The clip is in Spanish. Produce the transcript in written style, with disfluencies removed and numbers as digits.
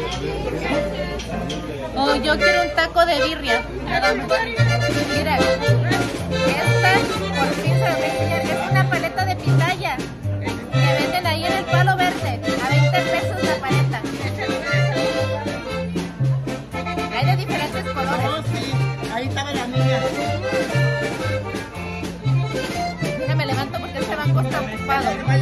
O yo quiero un taco de birria. Mira, esta por fin se lo voy a enseñar. Es una paleta de pitaya que venden ahí en el Palo Verde a 20 pesos la paleta. Hay de diferentes colores. Oh, sí, ahí estaba la niña. Mira, me levanto porque ese banco está ocupado.